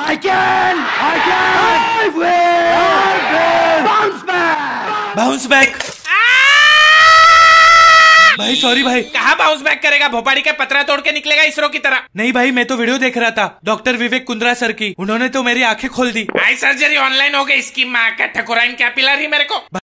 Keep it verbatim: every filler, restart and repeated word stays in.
I can! I can! I will! I will! Bounce back! Bounce back. भाई sorry भाई। कहाँ bounce back करेगा, भोपाड़ी का पतरा तोड़ के निकलेगा इसरो की तरह। नहीं भाई, मैं तो वीडियो देख रहा था डॉक्टर विवेक कुंद्रा सर की, उन्होंने तो मेरी आंखें खोल दी। आई सर्जरी ऑनलाइन हो गई, इसकी माँ का ठकुराइन क्या पिला रही मेरे को।